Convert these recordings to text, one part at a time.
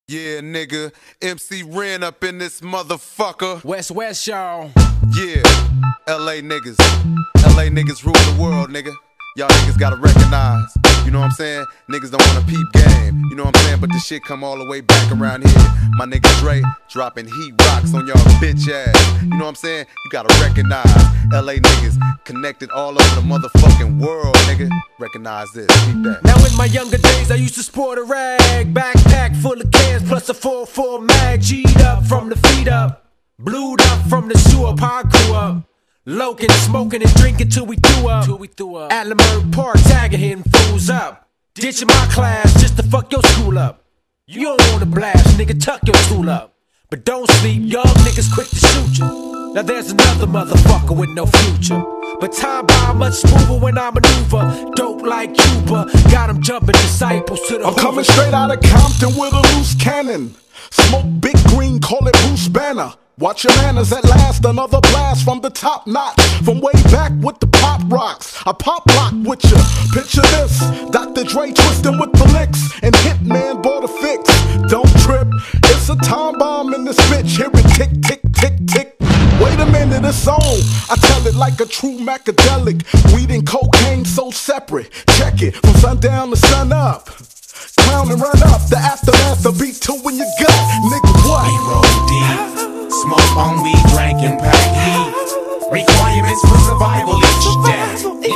Yeah, nigga, MC Ren up in this motherfucker. West, y'all. Yeah, LA niggas. LA niggas rule the world, nigga. Y'all niggas gotta recognize, you know what I'm saying? Niggas don't wanna peep game, you know what I'm saying? But this shit come all the way back around here. My nigga Dre dropping heat rocks on y'all bitch ass. You know what I'm saying? You gotta recognize LA niggas connected all over the motherfucking world, nigga. Recognize this, keep that. Now in my younger days I used to sport a rag, backpack full of cans plus a 4-4 mag. G'd up from the feet up, blued up from the sewer, pod grew up. Loking, smoking and drinking till we threw up. At Leimert Park, tagging hitting fools up. Ditching my class just to fuck your school up. You don't wanna blast, nigga, tuck your tool up. But don't sleep, young niggas quick to shoot you. Now there's another motherfucker with no future. But time by much smoother when I maneuver. Dope like Cuba, got them jumping disciples to the I'm coming straight out of Compton with a loose cannon. Smoke big green, call it Bruce Banner. Watch your manners at last, another blast from the top notch. From way back with the pop rocks, I pop lock with ya. Picture this, Dr. Dre twisting with the licks, and Hitman bought a fix. Don't trip, it's a time bomb in this bitch. Hear it tick, tick, tick, tick. Wait a minute, it's on. I tell it like a true macadelic. Weed and cocaine so separate. Check it, from sundown to sun up. Clown and run up, the aftermath, the beat two in your gut. Nigga, what? We roll deep, smoke on weed, drink and pack heat. Requirements for survival each day.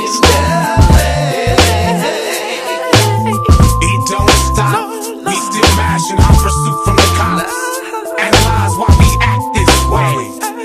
It don't stop, we still mashing our pursuit from the cops. Analyze why we act this way.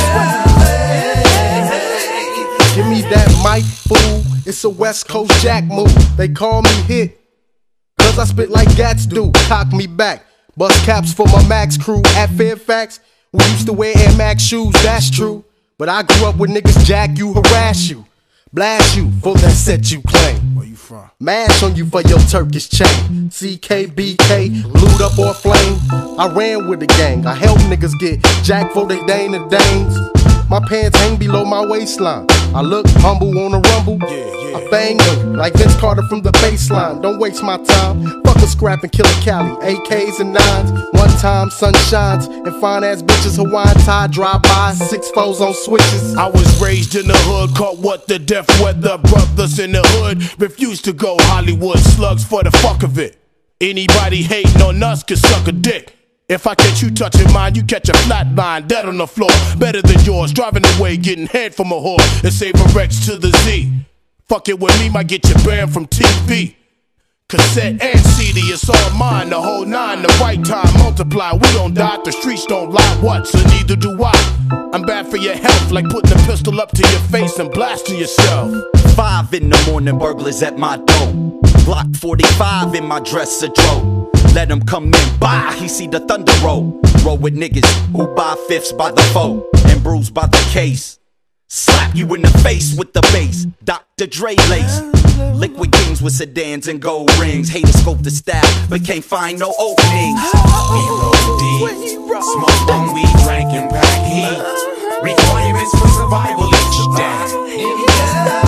Give me that mic, fool. It's a West Coast Jack move. They call me Hit, cause I spit like Gats do. Cock me back, bust caps for my Max crew at Fairfax. We used to wear Air Max shoes, that's true. But I grew up with niggas jack you, harass you, blast you for that set you claim. Where you from? Mash on you for your Turkish chain. CKBK, glued up or flame. I ran with the gang, I helped niggas get jack for they Dane and Danes. My pants hang below my waistline. I look humble on a rumble. I bang on you like Vince Carter from the baseline. Don't waste my time. Fuck a scrap and kill a Cali. AKs and 9s. One time sun shines and fine ass bitches Hawaiian tie drive by. 6 foes on switches. I was raised in the hood, caught what the death weather. Brothers in the hood refused to go Hollywood slugs for the fuck of it. Anybody hating on us can suck a dick. If I catch you touching mine, you catch a flat line, dead on the floor. Better than yours, driving away, getting head from a whore. And save a Rex to the Z. Fuck it with me, might get you banned from TV. Cassette and CD, it's all mine, the whole 9, the right time, multiply. We don't die, the streets don't lie, what? So neither do I. I'm bad for your health, like putting a pistol up to your face and blasting yourself. 5 in the morning, burglars at my door. Glock 45 in my dresser drawer. Let him come in, bye, he see the thunder roll. Roll with niggas who buy fifths by the foe and bruised by the case. Slap you in the face with the bass, Dr. Dre lace. Liquid kings with sedans and gold rings. Haters scope the style, but can't find no openings. We roll deep, smoke on weed, drink and pack heat. Requirements for survival each day.